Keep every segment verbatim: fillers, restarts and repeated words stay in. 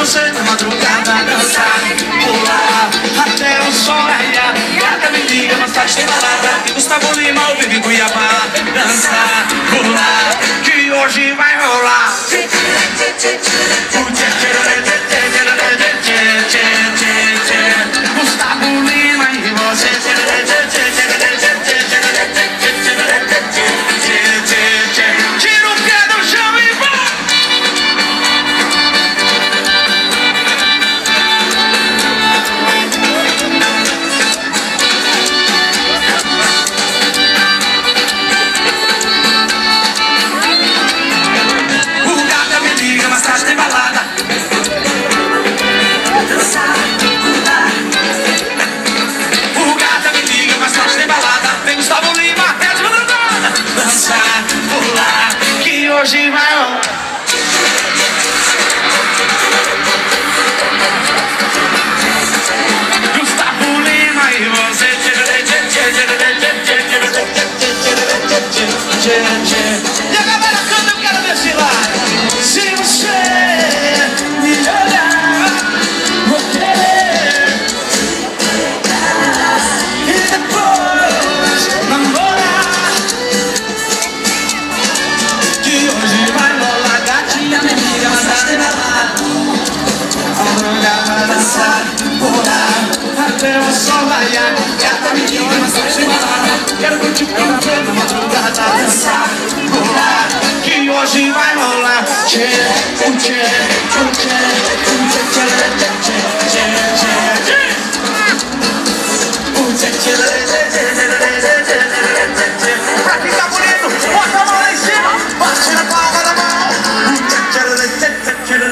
você na madrugada dançar, pular até o sol raiar. Gata me liga, mas tarde tem balada. E Gustavo Lima ao vivo em Cuiabá. Dançar, pular, que hoje vai rolar. Gustavo Lima e você. Tira o pé do chão e vai. O gata me liga, mas tarde tem balada. O gata me liga, mas tarde tem balada. Vem Gustavo Lima, é de madrugada. Dançar, pular, que hoje vai rolar. Gustavo Lima e você. E a galera canta, eu quero ver se lá. Se você me olhar, vou querer. E depois namorar. Que hoje vai rolar. Gatinha me liga, mas tá de balada. A madrugada dançar, pular até o sol raiar. Gata me liga, mas tá de balada. Quero curtir com você na madrugada dançar, pular, que hoje vai rolar. Tchê, tchê, tchê, tchê, tchê, tchê, tchê, tchê. Pra ficar bonito, bota a mão lá em cima, bate na palma da mão.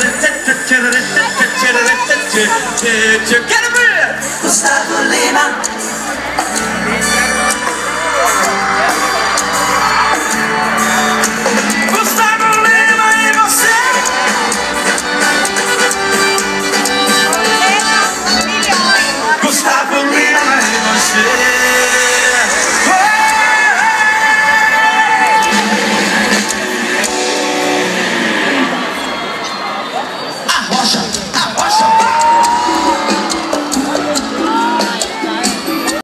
Quero ver Gustavo Lima.